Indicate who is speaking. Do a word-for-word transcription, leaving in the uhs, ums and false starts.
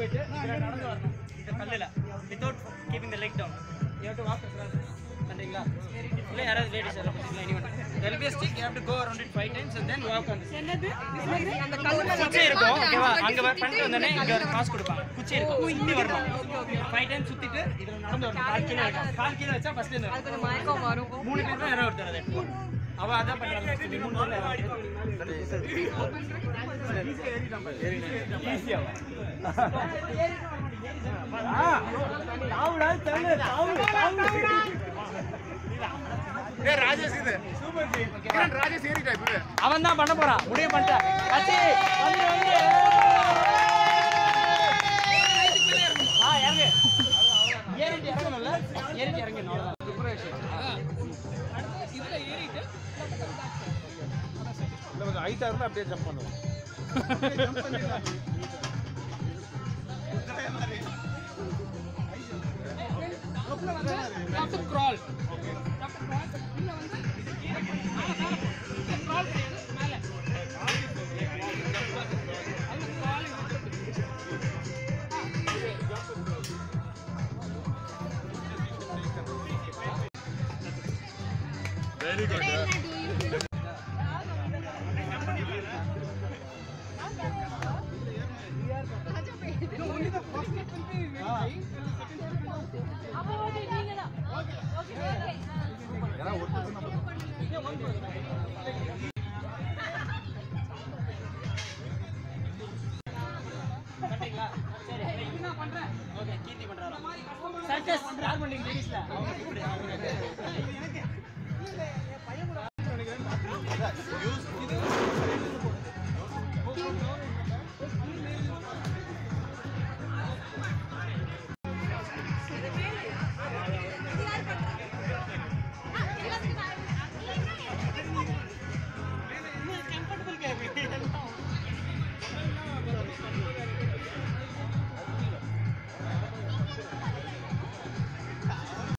Speaker 1: போயிட்டு இதுல நடந்து வரணும் இந்த கல்லுல without keeping the leg down you have to walk across பண்றீங்களா இல்ல யாராவது லேடிஸ் யாராவது பண்றீங்களா anyone there will be a stick you have to go around it five times and then walk on this என்னது அந்த கல்லுல குச்சி இருக்கும் ஓகேவா அங்க பண்ணிட்டு வந்தனே இங்க ஒரு காசு கொடுப்பாங்க குச்சி இருக்கும் சுத்தி வரணும் five times சுத்திட்டு இதுல நடந்து வரணும் கால் கீழ வைக்க கால் கீழ வச்சா ஃபர்ஸ்ட் இந்த அதுக்கு மயக்கம் வரும் மூணு பேர் தான் யாரோ ஒருத்தர் அதை அவ அத பண்றாங்க மூணு பேர் ஈஸியா ஆ தாவுடா தள்ளு தாவு தாவு ஏ ராஜேஷ் இது சூப்பர் ஜி கிரண் ராஜேஷ் ஏறி டைப் இது அவன் தான் பண்ண போறான் முடிவு பண்ணிட்ட கச்சி வந்து வந்து ஆ இறங்கு ஏறிட்டு இறங்கணும்ல ஏறிட்டு இறங்கணும் அவ்வளவுதான் பிரிபரேஷன் இதுல ஏறிட்டு இல்ல கொஞ்சம் ஹைட்டா இருந்தா அப்படியே ஜம்ப் பண்ணுவோம் ஜம்ப் பண்ணிடலாம் After crawl. Okay. After crawl, உள்ள வந்து crawl மேல. அந்த crawl Very good. Only the first step will be very